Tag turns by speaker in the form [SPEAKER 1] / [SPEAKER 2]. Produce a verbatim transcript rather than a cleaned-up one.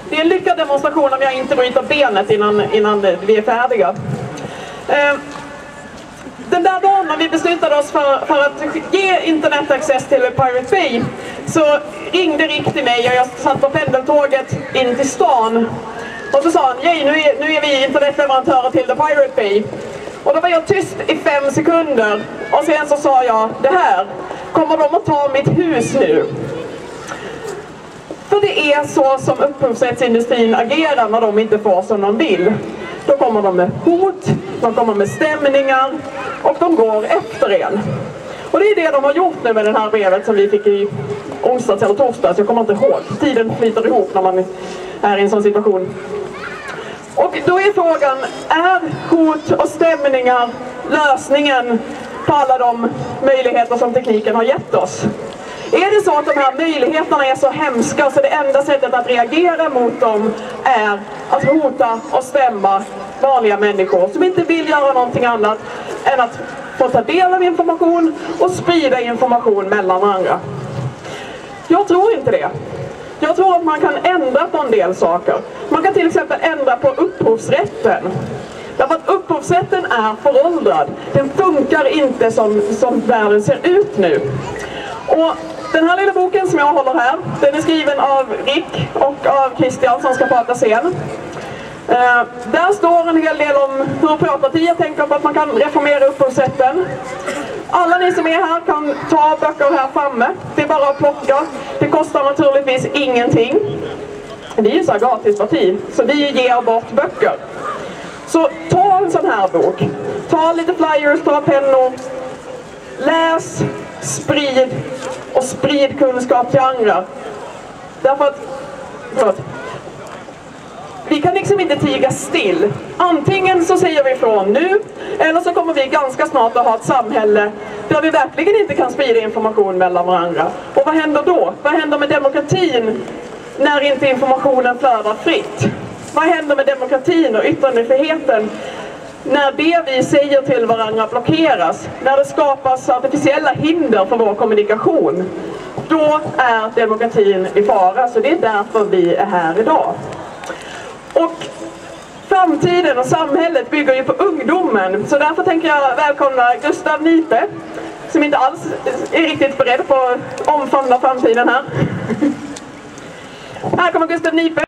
[SPEAKER 1] Det är en lyckad demonstration om jag inte bryter benet innan, innan vi är färdiga. Eh, Den där dagen när vi beslutade oss för, för att ge internetaccess till Pirate Bay, så ringde Rick till mig och jag satt på pendeltåget in till stan. Och så sa han, Jay, nu är, nu är vi internetleverantörer till The Pirate Bay. Och då var jag tyst i fem sekunder. Och sen så sa jag det här. Kommer de att ta mitt hus nu? För det är så som upphovsrättsindustrin agerar när de inte får som de vill. Då kommer de med hot, de kommer med stämningar och de går efter en. Och det är det de har gjort nu med det här brevet som vi fick i onsdags eller torsdags. Jag kommer inte ihåg. Tiden flyter ihop när man är i en sån situation. Och då är frågan, är hot och stämningar lösningen på alla de möjligheter som tekniken har gett oss? Är det så att de här möjligheterna är så hemska så det enda sättet att reagera mot dem är att hota och stämma vanliga människor som inte vill göra någonting annat än att få ta del av information och sprida information mellan varandra? Jag tror inte det. Jag tror att man kan ändra på en del saker. Man kan till exempel ändra på upphovsrätten. Därför att upphovsrätten är föråldrad. Den funkar inte som, som världen ser ut nu. Och den här lilla boken som jag håller här, den är skriven av Rick och av Christian som ska prata sen. Uh, där står en hel del om hur Pirapartiet tänker på att man kan reformera upphovsrätten. Alla ni som är här kan ta böcker här framme. Det är bara att plocka. Det kostar naturligtvis ingenting. Det är ju så här gratis parti, så vi ger bort böcker. Så ta en sån här bok. Ta lite flyers, ta pennor. Läs, sprid och sprid kunskap till andra. Därför att... Förlåt. Vi kan liksom inte tiga still. Antingen så säger vi ifrån nu, eller så kommer vi ganska snart att ha ett samhälle där vi verkligen inte kan sprida information mellan varandra. Och vad händer då? Vad händer med demokratin när inte informationen flödar fritt? Vad händer med demokratin och yttrandefriheten när det vi säger till varandra blockeras? När det skapas artificiella hinder för vår kommunikation? Då är demokratin i fara, så det är därför vi är här idag. Och framtiden och samhället bygger ju på ungdomen. Så därför tänker jag välkomna Gustav Nipe, som inte alls är riktigt beredd på att omfamna framtiden här. Här kommer Gustav Nipe.